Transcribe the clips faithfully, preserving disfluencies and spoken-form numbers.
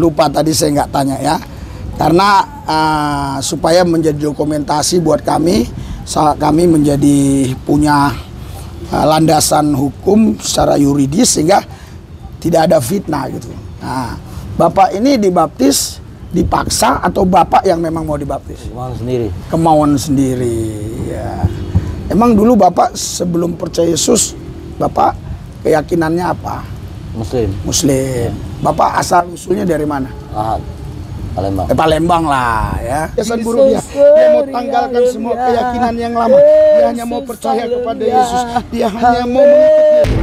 Lupa tadi saya nggak tanya ya. Karena uh, supaya menjadi dokumentasi buat kami, kami menjadi punya uh, landasan hukum secara yuridis sehingga tidak ada fitnah gitu. Nah, Bapak ini dibaptis dipaksa atau Bapak yang memang mau dibaptis? Kemauan sendiri. Kemauan sendiri ya. Emang dulu Bapak sebelum percaya Yesus, Bapak keyakinannya apa? Muslim. Muslim. Ya. Bapak asal usulnya dari mana? Ahad. Palembang. Eh, Palembang lah ya. Kesan buruh dia. Dia mau tanggalkan semua keyakinan yang lama. Dia hanya mau percaya kepada Yesus. Dia hanya mau mengikuti.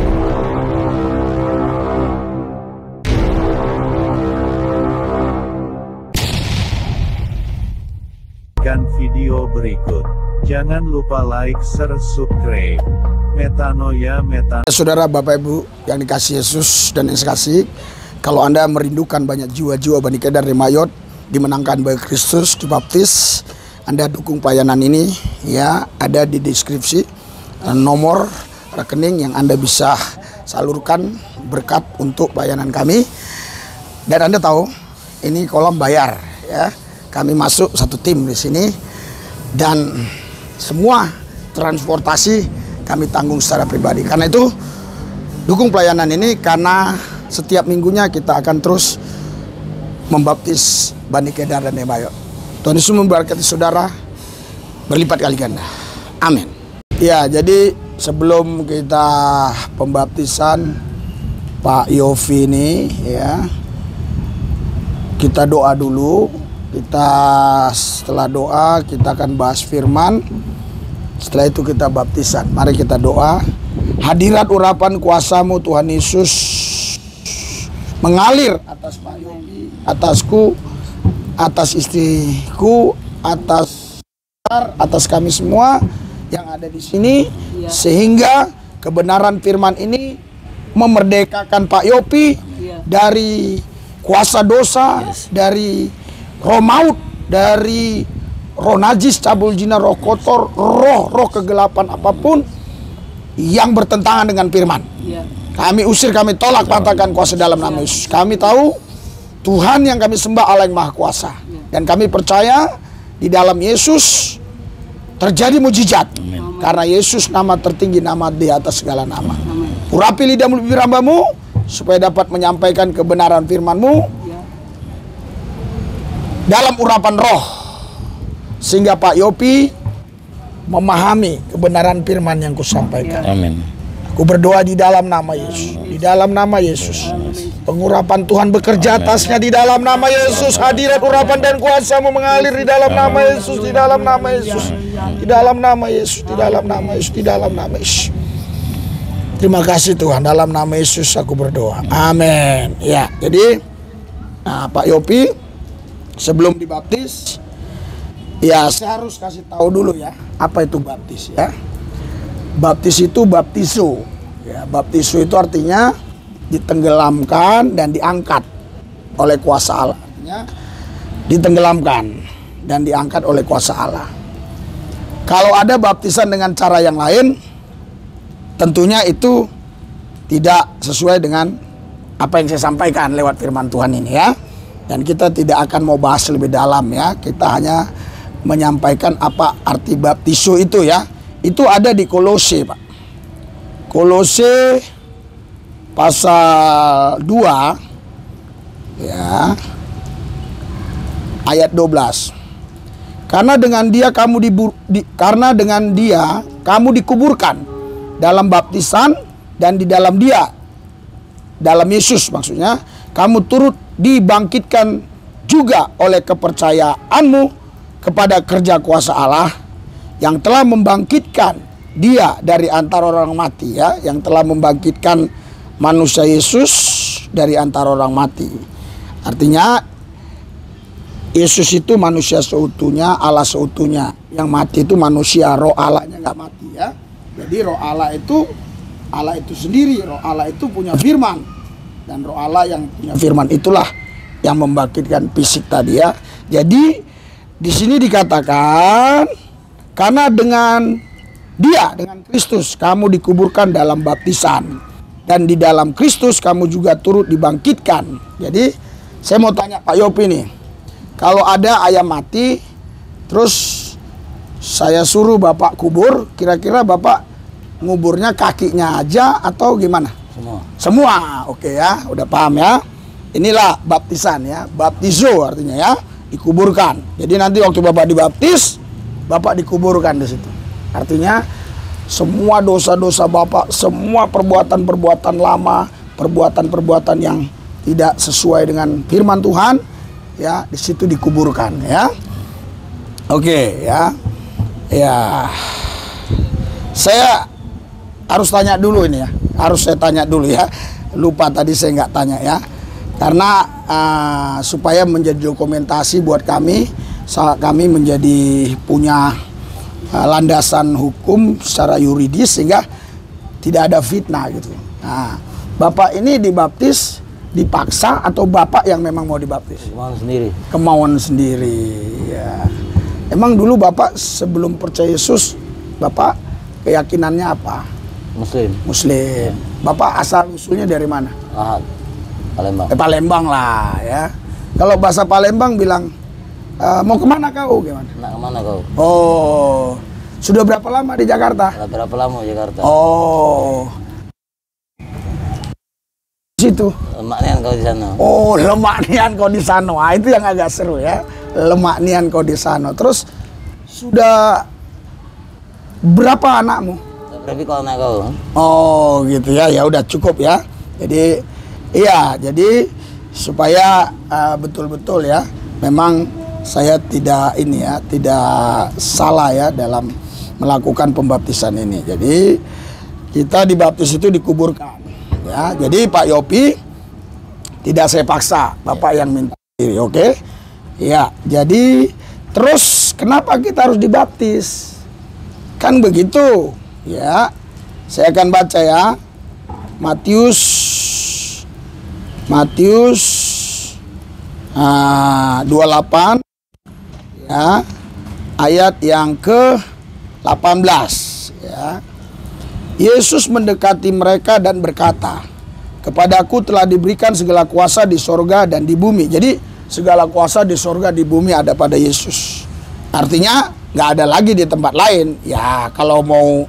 Kan video berikut. Jangan lupa like, share, subscribe. Metanoia Metanoia. Saudara, Bapak Ibu yang dikasih Yesus dan yang sekasih, kalau Anda merindukan banyak jiwa-jiwa Bani Kedar di Mayot dimenangkan bagi Kristus, dibaptis, Anda dukung pelayanan ini ya, ada di deskripsi nomor rekening yang Anda bisa salurkan berkat untuk pelayanan kami. Dan Anda tahu ini kolom bayar ya. Kami masuk satu tim di sini dan semua transportasi kami tanggung secara pribadi. Karena itu dukung pelayanan ini, karena setiap minggunya kita akan terus membaptis Bani Kedar dan Mayot. Tuhan Yesus memberkati saudara berlipat kali ganda. Amin. Ya, jadi sebelum kita pembaptisan Pak Yofi ini ya, kita doa dulu. Kita setelah doa kita akan bahas firman. Setelah itu kita baptisan. Mari kita doa. Hadirat urapan kuasa-Mu Tuhan Yesus mengalir atas Pak Yofi, atasku, atas istriku, atas atas kami semua yang ada di sini, ya. Sehingga kebenaran firman ini memerdekakan Pak Yofi, ya, dari kuasa dosa, yes, dari roh maut, dari roh najis, cabul jina, roh kotor, roh-roh kegelapan apapun yang bertentangan dengan firman. Ya. Kami usir, kami tolak, patahkan kuasa dalam nama Yesus. Kami tahu Tuhan yang kami sembah Allah yang Maha Kuasa. Ya. Dan kami percaya di dalam Yesus terjadi mujizat. Amin. Karena Yesus nama tertinggi, nama di atas segala nama. Amin. Urapi lidahmu, bibir hamba-Mu supaya dapat menyampaikan kebenaran firman-Mu dalam urapan roh, sehingga Pak Yofi memahami kebenaran firman yang kusampaikan. Amin. Aku berdoa di dalam nama Yesus, di dalam nama Yesus. Pengurapan Tuhan bekerja atasnya di dalam nama Yesus. Hadirat urapan dan kuasa-Mu mengalir di dalam nama Yesus, di dalam nama Yesus, di dalam nama Yesus, di dalam nama Yesus, di dalam nama Yesus. Terima kasih Tuhan, dalam nama Yesus aku berdoa. Amin. Ya, jadi nah, Pak Yofi sebelum dibaptis, ya saya harus kasih tahu dulu ya, apa itu baptis ya. Baptis itu baptiso. Ya, baptiso itu artinya ditenggelamkan dan diangkat oleh kuasa Allah. Artinya ditenggelamkan dan diangkat oleh kuasa Allah. Kalau ada baptisan dengan cara yang lain, tentunya itu tidak sesuai dengan apa yang saya sampaikan lewat firman Tuhan ini ya. Dan kita tidak akan mau bahas lebih dalam ya. Kita hanya menyampaikan apa arti baptiso itu ya. Itu ada di Kolose, Pak. Kolose pasal dua ya. Ayat dua belas. Karena dengan dia kamu dibur, di, karena dengan dia kamu dikuburkan dalam baptisan, dan di dalam dia, dalam Yesus maksudnya, kamu turut dibangkitkan juga oleh kepercayaanmu kepada kerja kuasa Allah yang telah membangkitkan dia dari antara orang mati ya, yang telah membangkitkan manusia Yesus dari antara orang mati. Artinya Yesus itu manusia seutuhnya, Allah seutuhnya. Yang mati itu manusia, roh Allahnya nggak mati ya. Jadi roh Allah itu Allah itu sendiri, roh Allah itu punya firman. Dan roh Allah yang punya firman itulah yang membangkitkan fisik tadi ya. Jadi di sini dikatakan karena dengan dia, dengan Kristus kamu dikuburkan dalam baptisan, dan di dalam Kristus kamu juga turut dibangkitkan. Jadi Saya mau tanya Pak Yopi nih, kalau ada ayam mati, terus saya suruh Bapak kubur, kira-kira Bapak nguburnya kakinya aja atau gimana? Semua. Semua, oke ya, udah paham ya. Inilah baptisan ya, baptizo artinya ya, dikuburkan. Jadi nanti waktu Bapak dibaptis, Bapak dikuburkan di situ. Artinya semua dosa-dosa Bapak, semua perbuatan-perbuatan lama, perbuatan-perbuatan yang tidak sesuai dengan firman Tuhan, ya di situ dikuburkan ya. Oke ya, ya. Saya harus tanya dulu ini ya, harus saya tanya dulu ya. Lupa tadi saya nggak tanya ya, karena uh, supaya menjadi dokumentasi buat kami, saat kami menjadi punya uh, landasan hukum secara yuridis sehingga tidak ada fitnah gitu. Nah, Bapak ini dibaptis dipaksa atau Bapak yang memang mau dibaptis? Kemauan sendiri. Kemauan sendiri ya. Emang dulu Bapak sebelum percaya Yesus, Bapak keyakinannya apa? Muslim. Muslim. Bapak asal usulnya dari mana? Ahad. Palembang. Eh, Palembang lah ya. Kalau bahasa Palembang bilang e, mau kemana kau? Gimana? Nak kemana kau? Oh, sudah berapa lama di Jakarta? Sudah berapa lama di Jakarta? Oh, situ. Lemak nian kau di sana. Oh, lemak nian kau di sana. Ah, itu yang agak seru ya. Lemak nian kau di sana. Terus sudah berapa anakmu? Berapa kau anak kau? Oh, gitu ya. Ya udah cukup ya. Jadi iya, jadi supaya betul-betul uh, ya. Memang saya tidak ini ya, tidak salah ya dalam melakukan pembaptisan ini. Jadi kita dibaptis itu dikuburkan. Ya, jadi Pak Yopi tidak saya paksa, Bapak yang minta diri, oke? Okay? Ya, jadi terus kenapa kita harus dibaptis? Kan begitu, ya. Saya akan baca ya, Matius, Matius uh, dua puluh delapan, ya, ayat yang ke delapan belas, ya. Yesus mendekati mereka dan berkata, kepadaku telah diberikan segala kuasa di sorga dan di bumi. Jadi segala kuasa di sorga di bumi ada pada Yesus. Artinya nggak ada lagi di tempat lain. Ya kalau mau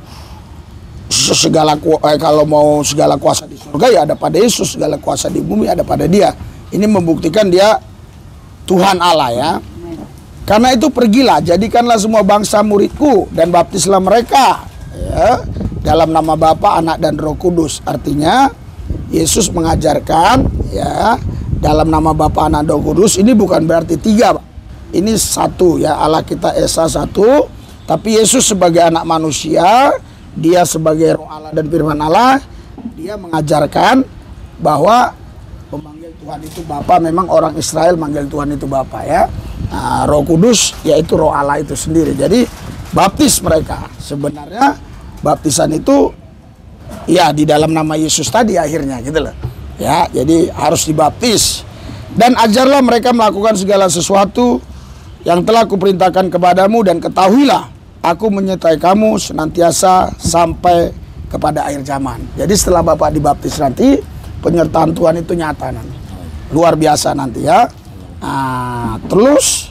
segala eh, kalau mau segala kuasa di sorga ya ada pada Yesus. Segala kuasa di bumi ada pada Dia. Ini membuktikan Dia Tuhan Allah ya. Karena itu pergilah, jadikanlah semua bangsa muridku dan baptislah mereka. Ya. Dalam nama Bapa, Anak dan Roh Kudus. Artinya Yesus mengajarkan ya dalam nama Bapa, Anak dan Roh Kudus. Ini bukan berarti tiga, Pak. Ini satu ya, Allah kita Esa satu. Tapi Yesus sebagai anak manusia, Dia sebagai Roh Allah dan Firman Allah, Dia mengajarkan bahwa memanggil Tuhan itu Bapa. Memang orang Israel manggil Tuhan itu Bapa ya. Nah, Roh Kudus yaitu Roh Allah itu sendiri. Jadi baptis mereka. Sebenarnya baptisan itu ya di dalam nama Yesus tadi akhirnya gitu loh. Ya, jadi harus dibaptis. Dan ajarlah mereka melakukan segala sesuatu yang telah kuperintahkan kepadamu dan ketahuilah aku menyertai kamu senantiasa sampai kepada akhir zaman. Jadi setelah Bapak dibaptis nanti penyertaan Tuhan itu nyata nanti. Luar biasa nanti ya. Nah, terus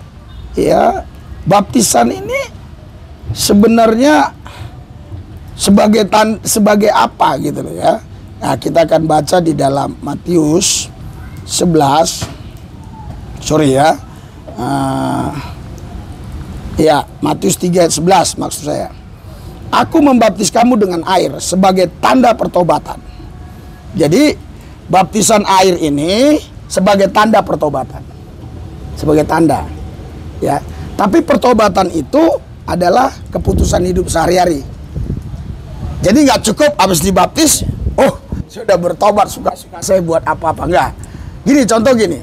ya baptisan ini sebenarnya sebagai tan sebagai apa gitu loh ya. Nah, kita akan baca di dalam Matius sebelas. Sorry ya. Uh, ya, Matius tiga ayat sebelas maksud saya. Aku membaptis kamu dengan air sebagai tanda pertobatan. Jadi, baptisan air ini sebagai tanda pertobatan. Sebagai tanda. Ya. Tapi pertobatan itu adalah keputusan hidup sehari-hari. Jadi nggak cukup habis dibaptis, oh sudah bertobat, suka-suka saya buat apa-apa. Enggak. Gini, contoh gini.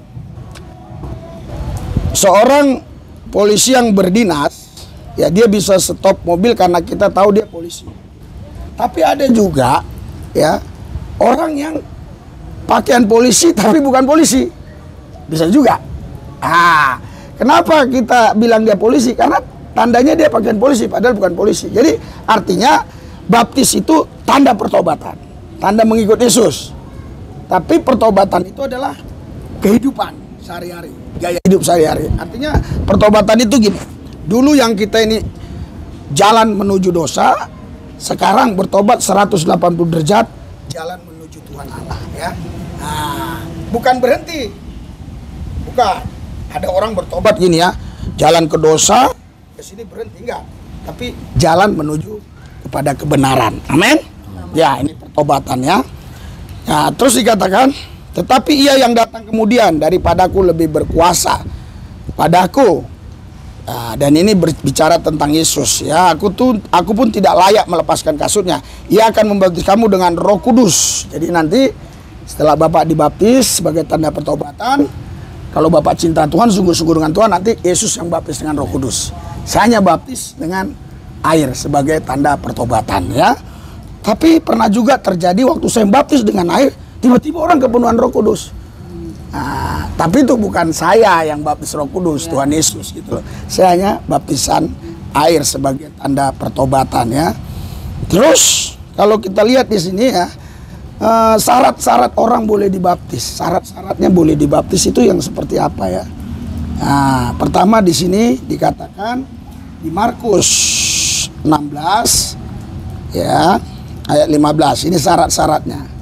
Seorang polisi yang berdinas, ya dia bisa stop mobil karena kita tahu dia polisi. Tapi ada juga ya orang yang pakaian polisi tapi bukan polisi. Bisa juga. Ah, kenapa kita bilang dia polisi? Karena tandanya dia pakaian polisi padahal bukan polisi. Jadi artinya baptis itu tanda pertobatan, tanda mengikut Yesus. Tapi pertobatan itu adalah kehidupan sehari-hari, gaya hidup sehari-hari. Artinya pertobatan itu gini. Dulu yang kita ini jalan menuju dosa, sekarang bertobat seratus delapan puluh derajat, jalan menuju Tuhan Allah, ya. Nah, bukan berhenti. Bukan. Ada orang bertobat gini ya, jalan ke dosa, ke sini berhenti, enggak. Tapi jalan menuju kepada kebenaran. Amin. Ya, ini pertobatan ya. Nah, terus dikatakan, tetapi ia yang datang kemudian daripadaku lebih berkuasa padaku. Nah, dan ini berbicara tentang Yesus ya. Aku tuh aku pun tidak layak melepaskan kasutnya. Ia akan membaptis kamu dengan Roh Kudus. Jadi nanti setelah Bapak dibaptis sebagai tanda pertobatan, kalau Bapak cinta Tuhan, sungguh-sungguh dengan Tuhan, nanti Yesus yang baptis dengan Roh Kudus. Saya hanya baptis dengan air sebagai tanda pertobatan ya. Tapi pernah juga terjadi waktu saya baptis dengan air, tiba-tiba orang kepenuhan Roh Kudus. Nah, tapi itu bukan saya yang baptis Roh Kudus, ya. Tuhan Yesus gitu loh. Saya hanya baptisan air sebagai tanda pertobatan ya. Terus kalau kita lihat di sini ya, syarat-syarat uh, orang boleh dibaptis, syarat-syaratnya boleh dibaptis itu yang seperti apa ya? Nah, pertama di sini dikatakan di Markus enam belas ya, ayat lima belas. Ini syarat-syaratnya.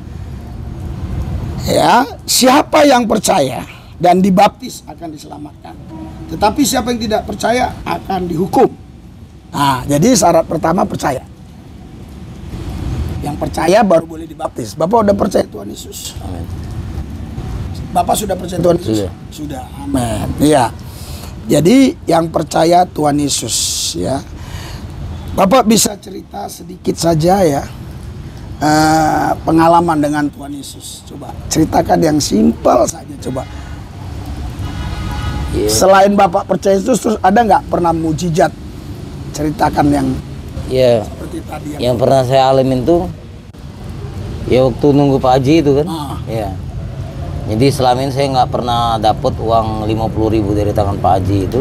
Ya, siapa yang percaya dan dibaptis akan diselamatkan. Tetapi siapa yang tidak percaya akan dihukum. Nah, jadi syarat pertama percaya. Yang percaya baru boleh dibaptis. Bapak udah percaya Tuhan Yesus? Amin. Bapak sudah percaya Tuhan Yesus? Sudah. Sudah. Amin. Iya. Jadi yang percaya Tuhan Yesus ya. Bapak bisa cerita sedikit saja ya. Uh, pengalaman dengan Tuhan Yesus. Coba ceritakan yang simpel saja coba. Yeah. Selain Bapak percaya Yesus, terus ada nggak pernah mujizat? Ceritakan yang yeah. seperti tadi yang, yang pernah saya alamin tuh ya waktu nunggu Pak Haji itu kan. Ah. Ya. Jadi selama ini saya nggak pernah dapat uang lima puluh ribu dari tangan Pak Haji itu.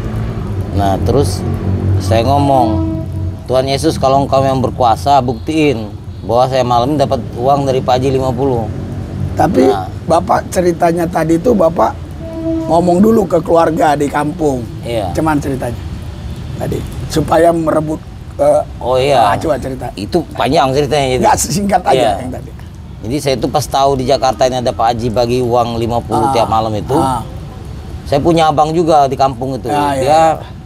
Nah terus saya ngomong, Tuhan Yesus kalau engkau yang berkuasa buktiin bahwa saya malam dapat uang dari Pak Haji lima puluh. Tapi nah, Bapak ceritanya tadi itu Bapak ngomong dulu ke keluarga di kampung. Iya. Cuman ceritanya tadi supaya merebut uh, oh iya. Nah, coba cerita. Itu panjang ceritanya. Nggak singkat aja iya. yang tadi. Jadi saya itu pas tahu di Jakarta ini ada Pak Haji bagi uang lima puluh ah, tiap malam itu. Ah. Saya punya abang juga di kampung itu. Ah, dia iya.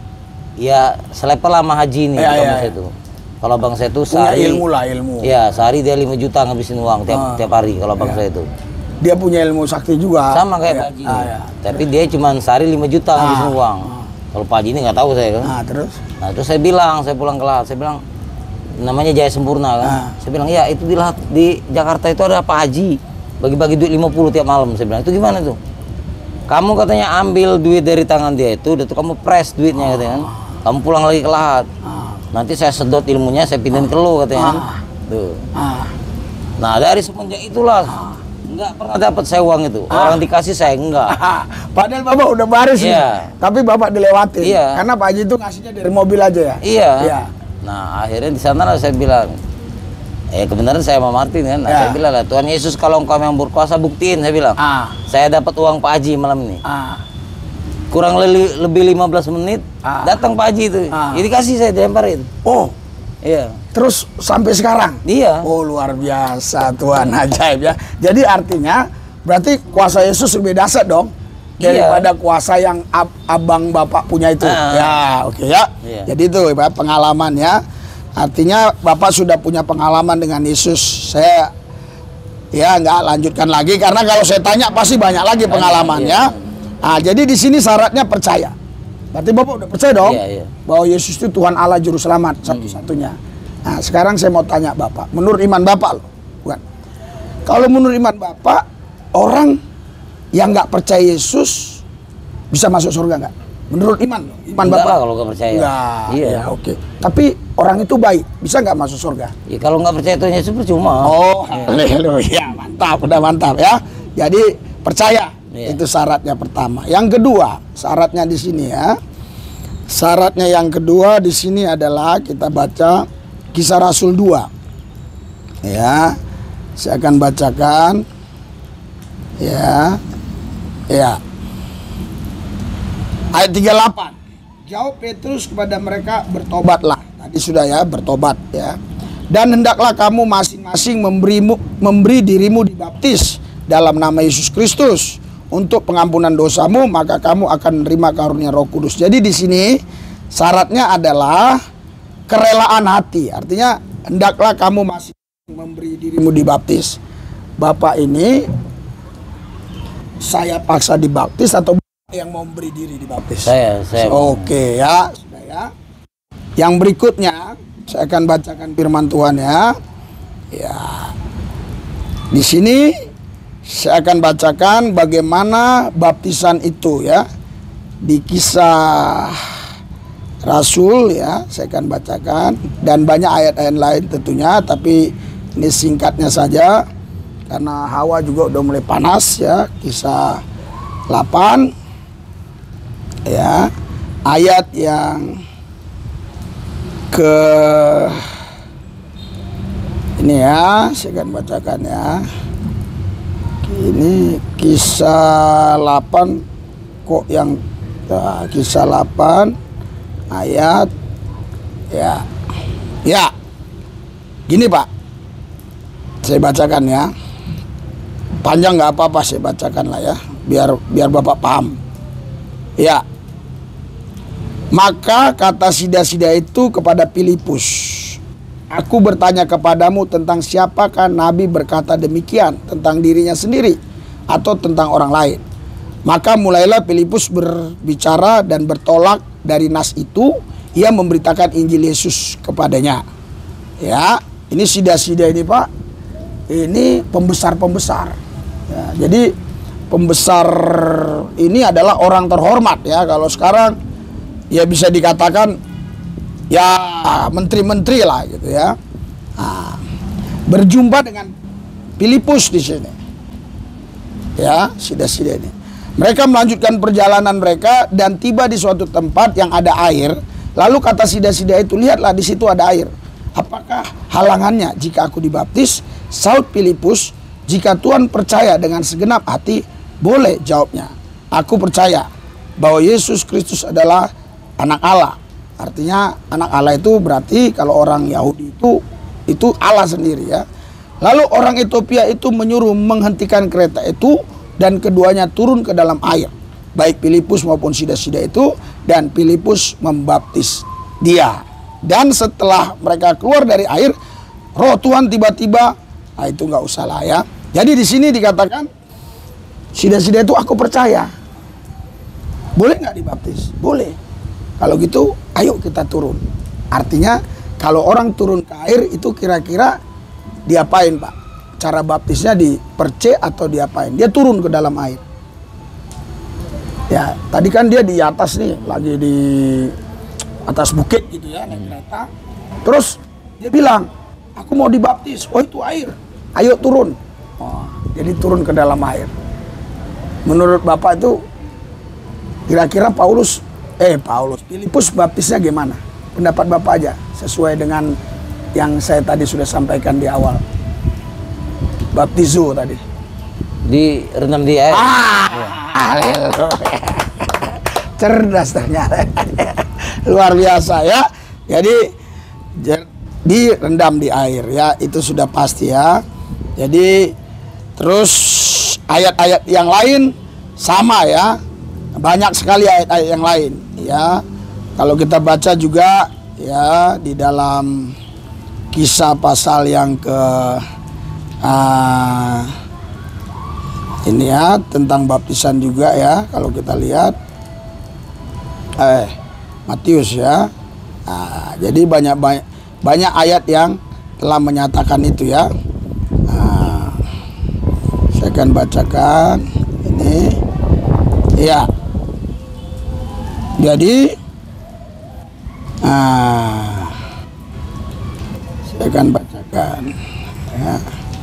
ya selepel sama Haji ini iya, di kampung iya, saya itu. Kalau abang saya itu punya sehari ilmu lah ilmu. Ya, sehari dia lima juta ngabisin uang tiap ah. tiap hari kalau abang iya. saya itu. Dia punya ilmu sakti juga. Sama kayak iya. Pak Haji. Ah, iya. Tapi dia cuma sehari lima juta ah. ngabisin uang. Ah. Kalau Pak Haji ini nggak tahu saya kan. Ah, terus? Nah, terus saya bilang, saya pulang ke Lahat, saya bilang namanya Jaya Sempurna kan. Ah. Saya bilang, "Ya, itu di Lahat di Jakarta itu ada Pak Haji. Bagi-bagi duit lima puluh tiap malam." Saya bilang, "Itu gimana tuh?" "Kamu katanya ambil duit dari tangan dia itu, udah tuh kamu press duitnya," katanya kan. "Kamu pulang lagi ke Lahat. Nanti saya sedot ilmunya, saya pindahin ke lo," katanya kan. Tuh. Nah, dari semenjak itulah nggak pernah dapat saya uang itu. Orang dikasih saya enggak. Padahal Bapak udah baris iya. nih. Tapi Bapak dilewatin. Iya. Karena Pak Haji itu ngasihnya dari mobil aja ya. Iya. Iya. Nah, akhirnya di sana lah saya bilang, eh kebenaran saya sama Martin kan. Nah, ya. Saya bilang lah, Tuhan Yesus kalau engkau yang berkuasa buktiin, saya bilang. Ah. Saya dapat uang Pak Haji malam ini. Ah. Kurang le lebih lima belas menit, ah. datang Pak Haji itu. Ah. Jadi kasih saya dilemparin. Oh. Iya. Terus sampai sekarang? Iya. Oh, luar biasa Tuhan, ajaib ya. Jadi artinya berarti kuasa Yesus lebih dahsyat dong daripada iya. kuasa yang ab abang Bapak punya itu. Ah. Ya, oke okay, ya. Iya. Jadi itu pengalaman ya. Artinya Bapak sudah punya pengalaman dengan Yesus. Saya ya nggak lanjutkan lagi karena kalau saya tanya pasti banyak lagi pengalamannya. Iya. Nah, jadi di sini syaratnya percaya. Berarti Bapak udah percaya dong iya, iya. bahwa Yesus itu Tuhan Allah Juru Selamat satu-satunya. Nah, sekarang saya mau tanya Bapak, menurut iman Bapak loh, bukan? Kalau menurut iman Bapak, orang yang nggak percaya Yesus bisa masuk surga nggak? Menurut iman loh, iman enggak Bapak? Lah kalau nggak percaya. Enggak, iya. Ya, oke. Okay. Tapi orang itu baik, bisa nggak masuk surga? Ya kalau nggak percaya Tuhan Yesus percuma. Oh, haleluya, mantap, udah mantap ya. Jadi percaya. Iya. Itu syaratnya pertama. Yang kedua, syaratnya di sini ya. Syaratnya yang kedua di sini adalah kita baca Kisah Rasul dua. Ya. Saya akan bacakan ya. Ya. Ayat tiga puluh delapan. Jawab Petrus kepada mereka, bertobatlah. Tadi sudah ya, bertobat ya. Dan hendaklah kamu masing-masing memberimu, memberi dirimu dibaptis dalam nama Yesus Kristus untuk pengampunan dosamu, maka kamu akan menerima karunia Roh Kudus. Jadi di sini syaratnya adalah kerelaan hati. Artinya hendaklah kamu masing memberi dirimu dibaptis. Bapak ini saya paksa dibaptis atau yang mau memberi diri dibaptis? Saya, saya. Oke ya, sudah ya. Yang berikutnya saya akan bacakan firman Tuhan ya. Ya. Di sini saya akan bacakan bagaimana baptisan itu ya. Di Kisah Rasul ya, saya akan bacakan, dan banyak ayat-ayat lain tentunya, tapi ini singkatnya saja karena hawa juga udah mulai panas ya. Kisah delapan ya, ayat yang ke ini ya, saya akan bacakan ya. Ini Kisah delapan kok yang uh, Kisah delapan ayat ya. Ya. Gini Pak, saya bacakan ya. Panjang nggak apa-apa, saya bacakan lah ya, biar biar Bapak paham. Ya. Maka kata sida-sida itu kepada Filipus, aku bertanya kepadamu tentang siapakah Nabi berkata demikian, tentang dirinya sendiri atau tentang orang lain. Maka mulailah Filipus berbicara dan bertolak dari nas itu, ia memberitakan Injil Yesus kepadanya. Ya, ini sida-sida ini Pak, ini pembesar-pembesar. Ya, jadi pembesar ini adalah orang terhormat ya. Kalau sekarang ya bisa dikatakan ya menteri-menteri lah gitu ya. Nah, berjumpa dengan Filipus di sini. Ya, sida-sida ini. Mereka melanjutkan perjalanan mereka dan tiba di suatu tempat yang ada air. Lalu kata sida-sida itu, lihatlah di situ ada air. Apakah halangannya jika aku dibaptis? Saud Filipus, jika Tuhan percaya dengan segenap hati, boleh, jawabnya. Aku percaya bahwa Yesus Kristus adalah anak Allah. Artinya anak Allah itu berarti kalau orang Yahudi itu itu Allah sendiri ya. Lalu orang Ethiopia itu menyuruh menghentikan kereta itu dan keduanya turun ke dalam air, baik Filipus maupun sida-sida itu, dan Filipus membaptis dia. Dan setelah mereka keluar dari air, Roh Tuhan tiba-tiba, nah itu nggak usah lah ya. Jadi di sini dikatakan sida-sida itu aku percaya. Boleh nggak dibaptis? Boleh. Kalau gitu, ayo kita turun. Artinya, kalau orang turun ke air itu kira-kira diapain Pak? Cara baptisnya dipercik atau diapain? Dia turun ke dalam air. Ya, tadi kan dia di atas nih, lagi di atas bukit gitu ya, naik kereta. Terus dia bilang, aku mau dibaptis. Oh itu air, ayo turun. Oh, jadi turun ke dalam air. Menurut Bapak itu, kira-kira Paulus Eh Paulus, Filipus baptisnya gimana? Pendapat Bapak aja, sesuai dengan yang saya tadi sudah sampaikan di awal. Baptizo tadi. Di rendam di air. Ah, ya. Cerdas ternyata. Luar biasa ya. Jadi direndam di air ya, itu sudah pasti ya. Jadi terus ayat-ayat yang lain sama ya. Banyak sekali ayat-ayat yang lain ya. Kalau kita baca juga ya di dalam Kisah pasal yang ke uh, ini ya, tentang baptisan juga ya. Kalau kita lihat eh Matius ya. Nah, jadi banyak banyak banyak ayat yang telah menyatakan itu ya. Nah, saya akan bacakan ini ya. Jadi nah, saya akan bacakan ya.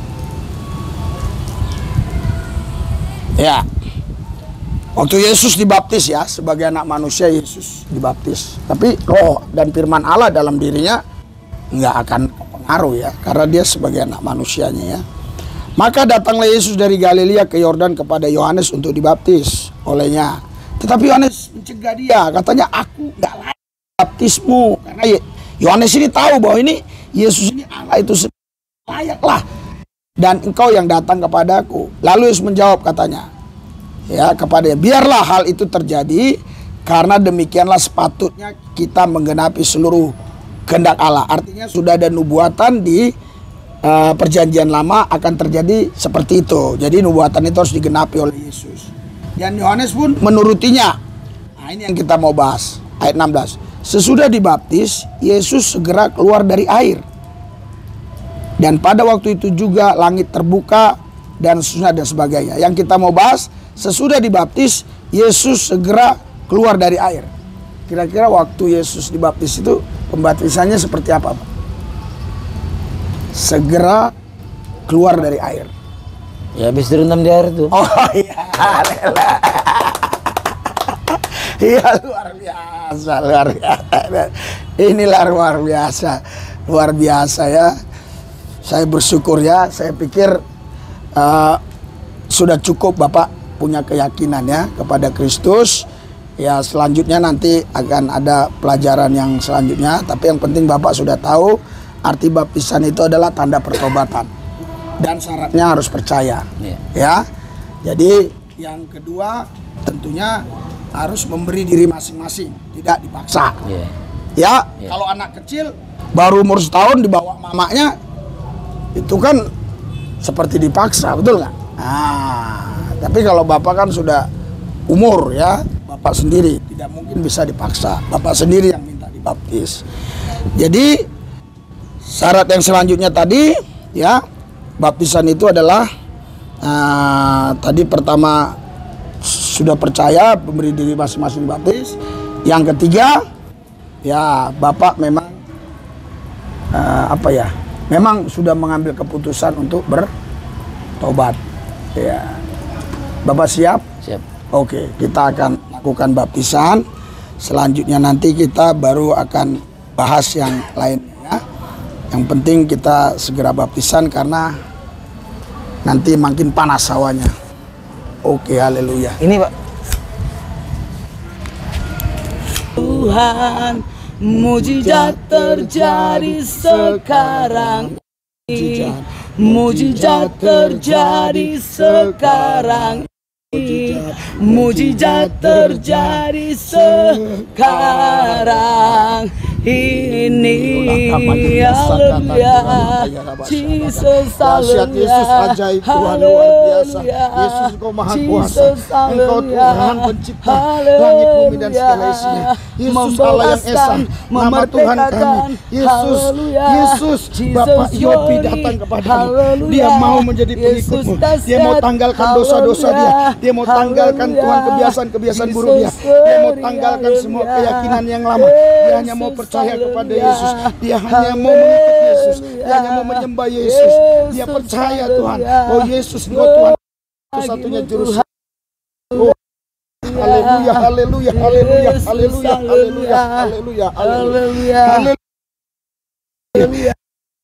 Ya. Waktu Yesus dibaptis ya, sebagai anak manusia Yesus dibaptis. Tapi roh dan firman Allah dalam dirinya nggak akan pengaruh ya, karena dia sebagai anak manusianya ya. Maka datanglah Yesus dari Galilea ke Yordan kepada Yohanes untuk dibaptis olehnya. Tetapi Yohanes mencegah dia, katanya aku nggak layak baptismu, karena Yohanes ini tahu bahwa ini Yesus ini Allah itu sendiri, layaklah dan engkau yang datang kepadaku. Lalu Yesus menjawab, katanya ya kepada dia, biarlah hal itu terjadi, karena demikianlah sepatutnya kita menggenapi seluruh kehendak Allah. Artinya sudah ada nubuatan di uh, perjanjian lama akan terjadi seperti itu. Jadi nubuatan itu harus digenapi oleh Yesus. Dan Yohanes pun menurutinya. Nah, ini yang kita mau bahas. Ayat enam belas. Sesudah dibaptis, Yesus segera keluar dari air. Dan pada waktu itu juga langit terbuka dan seterusnya dan sebagainya. Yang kita mau bahas, sesudah dibaptis, Yesus segera keluar dari air. Kira-kira waktu Yesus dibaptis itu pembaptisannya seperti apa, Pak? Segera keluar dari air. Ya habis direndam di air itu. Oh iya. Iya, luar biasa, luar biasa. Inilah luar biasa. Luar biasa ya. Saya bersyukur ya, saya pikir uh, sudah cukup Bapak punya keyakinan ya kepada Kristus. Ya selanjutnya nanti akan ada pelajaran yang selanjutnya. Tapi yang penting Bapak sudah tahu arti baptisan itu adalah tanda pertobatan. Dan syaratnya harus percaya, yeah. Ya. Jadi yang kedua tentunya harus memberi diri masing-masing, tidak dipaksa. Yeah. Ya, yeah. Kalau anak kecil baru umur setahun dibawa mamanya, itu kan seperti dipaksa, betul nggak? Nah, tapi kalau bapak kan sudah umur ya, bapak sendiri tidak mungkin bisa dipaksa. Bapak sendiri yang minta dibaptis. Jadi syarat yang selanjutnya tadi ya. Baptisan itu adalah uh, tadi pertama sudah percaya, memberi diri masing-masing baptis. Yang ketiga ya Bapak memang uh, apa ya, memang sudah mengambil keputusan untuk bertobat. Ya, Bapak siap? Siap. Oke, kita akan lakukan baptisan. Selanjutnya nanti kita baru akan bahas yang lainnya. Yang penting kita segera baptisan karena nanti makin panas hawanya. Oke, haleluya. Ini Pak. Tuhan, mujizat terjadi sekarang. Mujizat terjadi sekarang. Mujizat terjadi sekarang ini. Haleluya, Jesus, haleluya, haleluya, Yesus Engkau maha kuasa, Engkau Tuhan pencipta langit bumi dan segala isinya. Yesus Allah yang esa, nama Tuhan kami. Yesus, Yesus, Bapak Yopi datang kepadamu. Dia mau menjadi pengikutmu. Dia mau tanggalkan dosa-dosa dia. Dia mau tanggalkan Tuhan kebiasaan-kebiasaan buruk dia. Dia mau tanggalkan semua keyakinan yang lama. Dia hanya mau percaya kepada Yesus. Dia hanya mau mengikuti Yesus. Dia hanya mau menyembah Yesus. Dia percaya Tuhan. Oh Yesus, Engkau Tuhan satu-satunya juru selamat. Oh, haleluya, haleluya, haleluya, haleluya, haleluya, haleluya, haleluya, haleluya.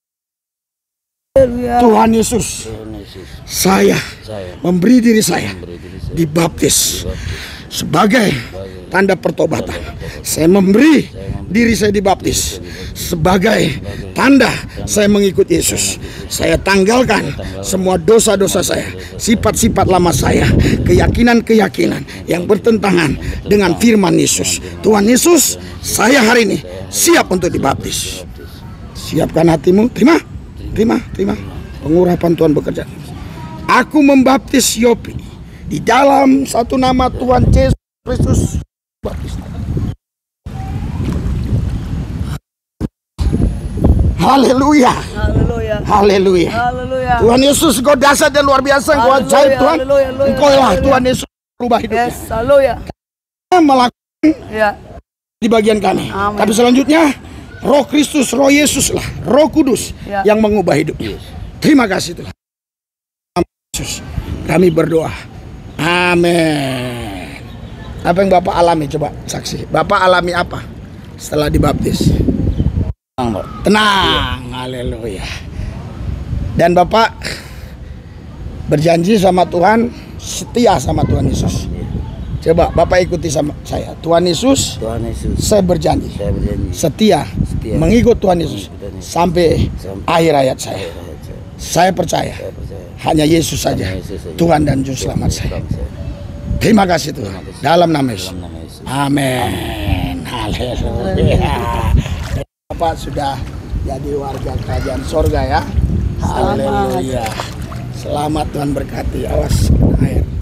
Tuhan Yesus, saya memberi diri saya dibaptis sebagai tanda pertobatan. Saya memberi diri saya dibaptis sebagai tanda saya mengikut Yesus. Saya tanggalkan semua dosa-dosa saya, sifat-sifat lama saya, keyakinan-keyakinan yang bertentangan dengan firman Yesus. Tuhan Yesus, saya hari ini siap untuk dibaptis. Siapkan hatimu, terima, terima, terima. Pengurapan Tuhan bekerja. Aku membaptis Yopi di dalam satu nama Tuhan Yesus Kristus. Haleluya. haleluya, Haleluya. haleluya. Tuhan Yesus, Engkau dasar dan luar biasa, Engkau Haleluya, ajaib Tuhan. haleluya, haleluya, Engkau lah haleluya. Tuhan Yesus berubah hidupnya. Yes, haleluya. Melakukan Ya, di bagian kami. Amin. Tapi selanjutnya Roh Kristus, Roh Yesus lah, Roh Kudus Ya. yang mengubah hidupnya. Terima kasih Tuhan. Yesus, kami berdoa. Amin. Apa yang Bapak alami, coba saksi. Bapak alami apa setelah dibaptis? Tenang, Pak. Tenang, haleluya. Dan Bapak Berjanji sama Tuhan, setia sama Tuhan Yesus. Coba Bapak ikuti sama saya. Tuhan Yesus, Tuhan Yesus, saya berjanji, saya berjanji setia, setia mengikut Tuhan Yesus mengikut Tuhan Yesus sampai sampai akhir hayat saya. akhir hayat saya. Saya percaya Saya percaya hanya Yesus saja, hanya Yesus saja, Tuhan dan Juru Tuhan Selamat dan saya. Selamat saya. Terima kasih Tuhan. Terima kasih. Dalam nama Yesus. Dalam nama Yesus. Amin. Haleluya. Bapak sudah jadi warga kerajaan sorga ya. Haleluya. Selamat, Tuhan berkati. Awas kena air.